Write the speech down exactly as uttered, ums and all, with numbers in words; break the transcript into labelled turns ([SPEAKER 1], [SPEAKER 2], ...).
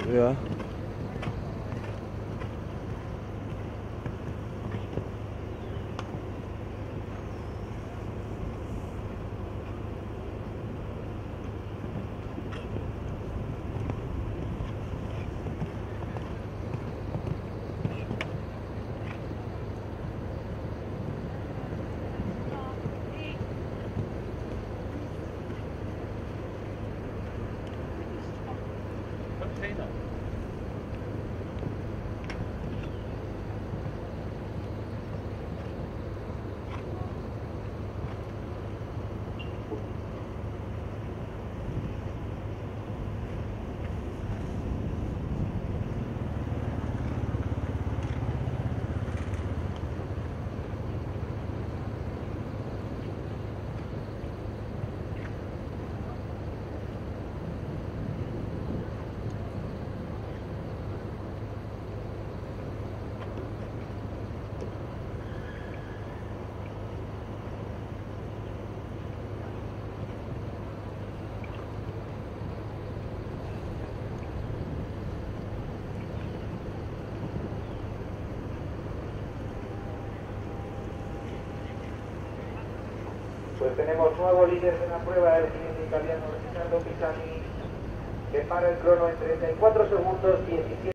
[SPEAKER 1] Ya.
[SPEAKER 2] Pues tenemos nuevo líder de la prueba, el jinete italiano Riccardo Pisani, que para el crono en treinta y cuatro segundos diecisiete.